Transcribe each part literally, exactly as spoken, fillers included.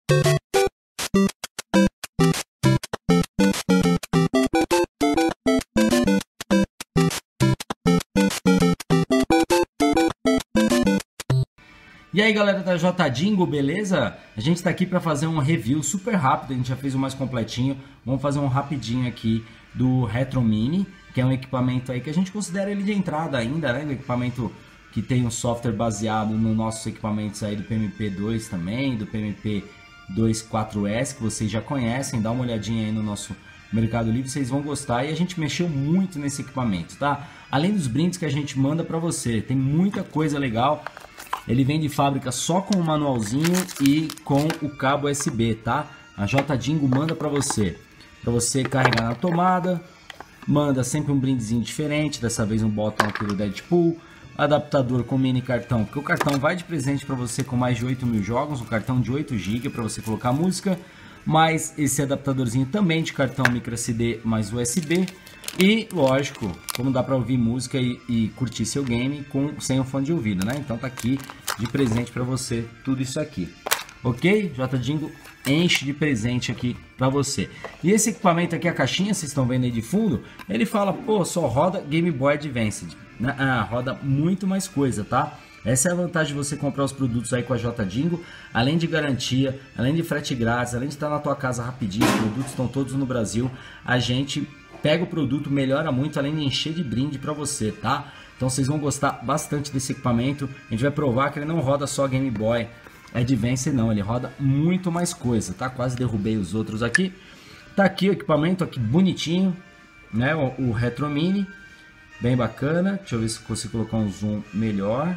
E aí galera da Jotadingo, beleza? A gente está aqui para fazer um review super rápido, a gente já fez o mais completinho. Vamos fazer um rapidinho aqui do Retro Mini, que é um equipamento aí que a gente considera ele de entrada ainda, né? Um equipamento que tem um software baseado nos nossos equipamentos aí do P M P dois também, do P M P dois quatro S, que vocês já conhecem. Dá uma olhadinha aí no nosso Mercado Livre, vocês vão gostar. E a gente mexeu muito nesse equipamento, tá? Além dos brindes que a gente manda para você, tem muita coisa legal. Ele vem de fábrica só com o manualzinho e com o cabo U S B, tá? A Jotadingo manda para você, para você carregar na tomada. Manda sempre um brindezinho diferente, dessa vez um botão aqui do Deadpool, adaptador com mini cartão, porque o cartão vai de presente para você com mais de oito mil jogos, um cartão de oito gigas para você colocar música, mais esse adaptadorzinho também de cartão micro S D mais U S B. E lógico, como dá para ouvir música e, e curtir seu game com, sem o fone de ouvido, né? Então tá aqui de presente para você tudo isso aqui, ok? Jotadingo enche de presente aqui para você. E esse equipamento aqui, a caixinha, vocês estão vendo aí de fundo, ele fala, pô, só roda Game Boy Advance, né? Ah, roda muito mais coisa, tá? Essa é a vantagem de você comprar os produtos aí com a Jotadingo, além de garantia, além de frete grátis, além de estar na tua casa rapidinho, os produtos estão todos no Brasil, a gente pega o produto, melhora muito, além de encher de brinde para você, tá? Então vocês vão gostar bastante desse equipamento. A gente vai provar que ele não roda só Game Boy Advance, não, ele roda muito mais coisa, tá? Quase derrubei os outros aqui. Tá aqui o equipamento, aqui bonitinho, né? O, o Retro Mini, bem bacana. Deixa eu ver se consigo colocar um zoom melhor.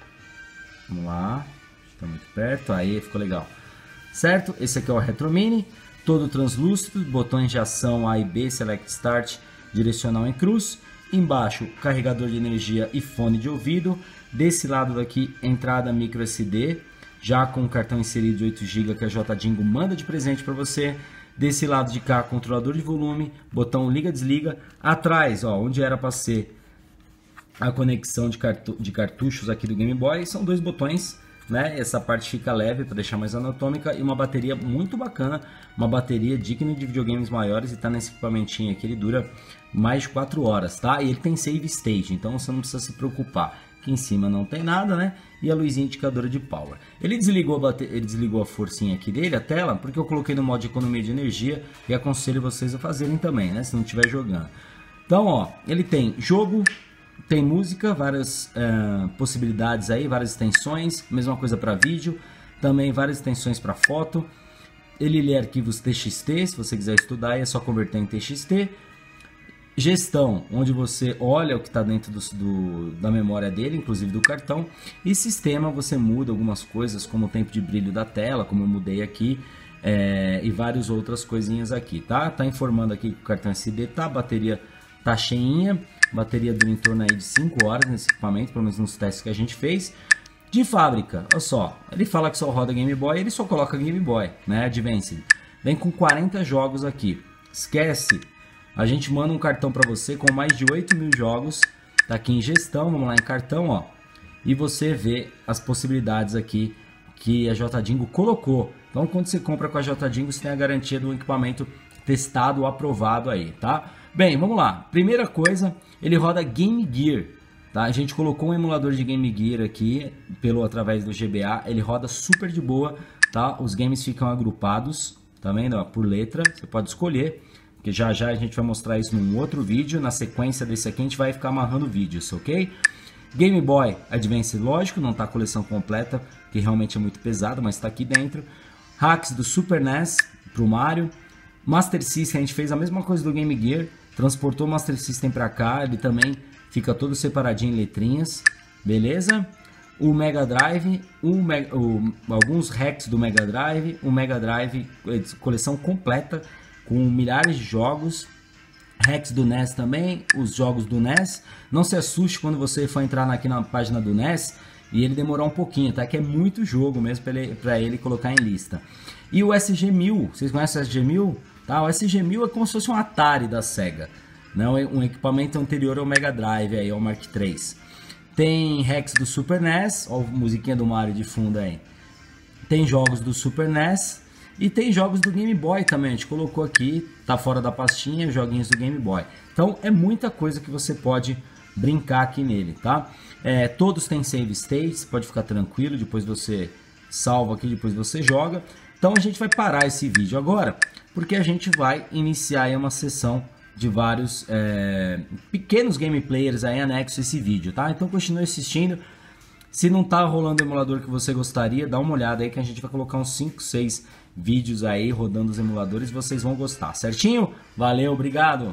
Vamos lá, está muito perto, aí ficou legal, certo? Esse aqui é o Retro Mini, todo translúcido, botões de ação A e B, Select Start, direcional em cruz. Embaixo, carregador de energia e fone de ouvido. Desse lado daqui, entrada micro S D, já com o cartão inserido de oito gigas que a Jotadingo manda de presente para você. Desse lado de cá, controlador de volume, botão liga-desliga. Atrás, ó, onde era para ser a conexão de, cartu de cartuchos aqui do Game Boy, são dois botões, né? Essa parte fica leve para deixar mais anatômica e uma bateria muito bacana, uma bateria digna de videogames maiores, e tá nesse equipamentinho aqui, ele dura mais de quatro horas, tá? E ele tem save state, então você não precisa se preocupar. Aqui em cima não tem nada, né? E a luzinha indicadora de power. Ele desligou a bate... ele desligou a forcinha aqui dele, a tela, porque eu coloquei no modo de economia de energia e aconselho vocês a fazerem também, né? Se não estiver jogando. Então, ó, ele tem jogo, tem música, várias uh, possibilidades aí, várias extensões, mesma coisa para vídeo, também várias extensões para foto. Ele lê arquivos T X T, se você quiser estudar é só converter em T X T. Gestão, onde você olha o que está dentro do, do, da memória dele, inclusive do cartão. E sistema, você muda algumas coisas, como o tempo de brilho da tela, como eu mudei aqui, é, e várias outras coisinhas aqui, tá? Tá informando aqui que o cartão S D tá, a bateria tá cheinha. Bateria dura em torno aí de cinco horas nesse equipamento, pelo menos nos testes que a gente fez. De fábrica, olha só, ele fala que só roda Game Boy, ele só coloca Game Boy, né, Advance. Vem com quarenta jogos aqui, esquece, a gente manda um cartão para você com mais de oito mil jogos, tá aqui em gestão, vamos lá em cartão, ó. E você vê as possibilidades aqui que a Jotadingo colocou. Então quando você compra com a Jotadingo, você tem a garantia do equipamento testado, aprovado aí, tá? Bem, vamos lá. Primeira coisa, ele roda Game Gear, tá? A gente colocou um emulador de Game Gear aqui, pelo através do G B A, ele roda super de boa, tá? Os games ficam agrupados, tá vendo? Ó, por letra, você pode escolher, porque já já a gente vai mostrar isso num outro vídeo. Na sequência desse aqui a gente vai ficar amarrando vídeos, ok? Game Boy Advance, lógico, não tá a coleção completa, que realmente é muito pesado, mas tá aqui dentro. Hacks do Super N E S pro Mario. Master System, a gente fez a mesma coisa do Game Gear, transportou o Master System para cá, ele também fica todo separadinho em letrinhas, beleza? O Mega Drive, um, o, alguns hacks do Mega Drive, o Mega Drive, coleção completa, com milhares de jogos, hacks do N E S também, os jogos do N E S. Não se assuste quando você for entrar aqui na página do N E S e ele demorar um pouquinho, tá? Que é muito jogo mesmo para ele, pra ele colocar em lista. E o S G mil, vocês conhecem o S G mil? Tá, o S G mil é como se fosse um Atari da Sega, não, um equipamento anterior ao Mega Drive, aí, ao Mark três. Tem hacks do Super N E S, ó, a musiquinha do Mario de fundo aí. Tem jogos do Super N E S E tem jogos do Game Boy também, a gente colocou aqui, tá fora da pastinha, joguinhos do Game Boy. Então é muita coisa que você pode brincar aqui nele, tá? É, todos têm save states, pode ficar tranquilo, depois você salva aqui, depois você joga. Então a gente vai parar esse vídeo agora, porque a gente vai iniciar aí uma sessão de vários é, pequenos gameplayers aí anexos a esse vídeo, tá? Então continue assistindo. Se não tá rolando o emulador que você gostaria, dá uma olhada aí que a gente vai colocar uns cinco, seis vídeos aí rodando os emuladores, vocês vão gostar, certinho? Valeu, obrigado!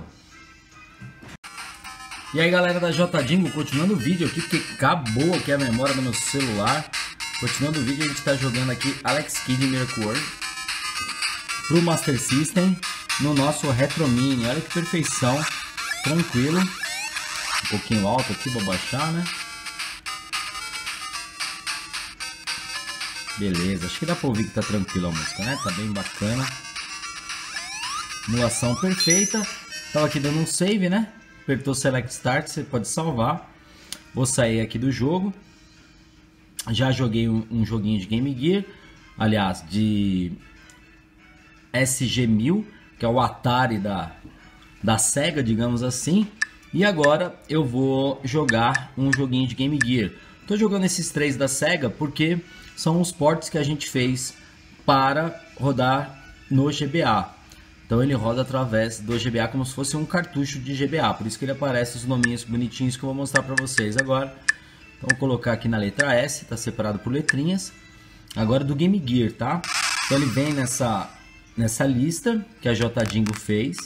E aí galera da J-Dingo, continuando o vídeo aqui, porque acabou aqui a memória do meu celular. Continuando o vídeo, a gente está jogando aqui Alex Kidd Miracle World pro Master System no nosso Retro Mini. Olha que perfeição, tranquilo. Um pouquinho alto aqui para baixar, né? Beleza, acho que dá para ouvir que tá tranquilo a música, né? Tá bem bacana. Emulação perfeita. Tava aqui dando um save, né? Apertou Select Start, você pode salvar. Vou sair aqui do jogo. Já joguei um, um joguinho de Game Gear, aliás, de S G mil, que é o Atari da, da Sega, digamos assim. E agora eu vou jogar um joguinho de Game Gear. Tô jogando esses três da Sega porque são os ports que a gente fez para rodar no G B A. Então ele roda através do G B A como se fosse um cartucho de G B A. Por isso que ele aparece os nominhos bonitinhos que eu vou mostrar para vocês agora. Então vou colocar aqui na letra S, está separado por letrinhas. Agora do Game Gear, tá? Então ele vem nessa, nessa lista que a J-Dingo fez.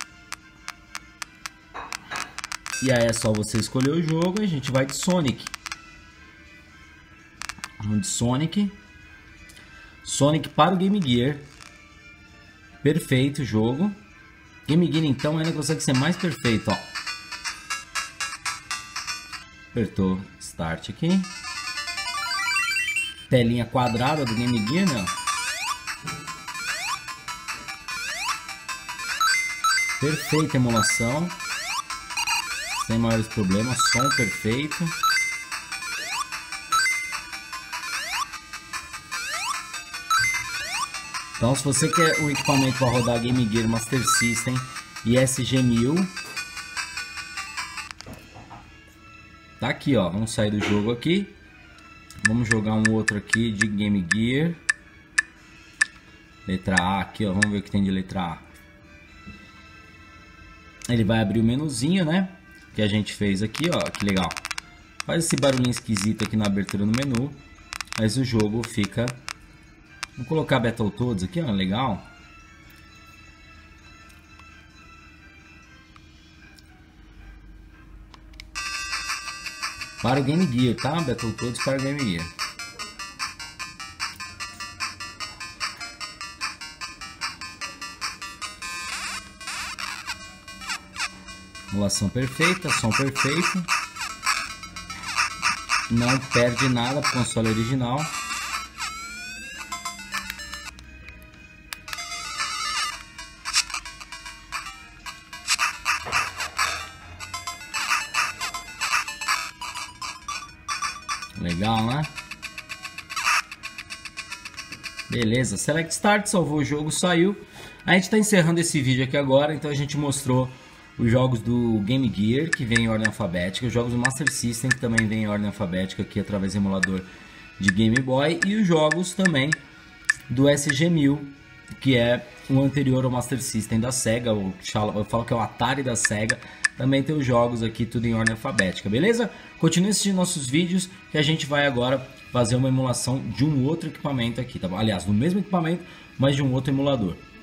E aí é só você escolher o jogo e a gente vai de Sonic. Vamos de Sonic. Sonic para o Game Gear. Perfeito o jogo. Game Gear então ainda consegue ser mais perfeito, ó. Apertou Start aqui. Telinha quadrada do Game Gear, né? Perfeita emulação. Sem maiores problemas. Som perfeito. Então se você quer um equipamento para rodar Game Gear, Master System e S G mil, tá aqui, ó. Vamos sair do jogo aqui. Vamos jogar um outro aqui de Game Gear. Letra A aqui, ó. Vamos ver o que tem de letra A. Ele vai abrir o menuzinho, né? Que a gente fez aqui, ó. Que legal. Faz esse barulhinho esquisito aqui na abertura no menu. Mas o jogo fica... Vamos colocar Battletoads aqui, ó. Legal. Para o Game Gear, tá? Battletoads para o Game Gear. Emulação perfeita, som perfeito. Não perde nada para o console original. Legal, né? Beleza, Select Start, salvou o jogo, saiu. A gente está encerrando esse vídeo aqui agora, então a gente mostrou os jogos do Game Gear, que vem em ordem alfabética, os jogos do Master System, que também vem em ordem alfabética aqui através do emulador de Game Boy, e os jogos também do S G mil, que é o anterior ao Master System da Sega, eu falo que é o Atari da Sega. Também tem os jogos aqui tudo em ordem alfabética, beleza? Continue assistindo nossos vídeos que a gente vai agora fazer uma emulação de um outro equipamento aqui, tá bom? Aliás, do mesmo equipamento, mas de um outro emulador.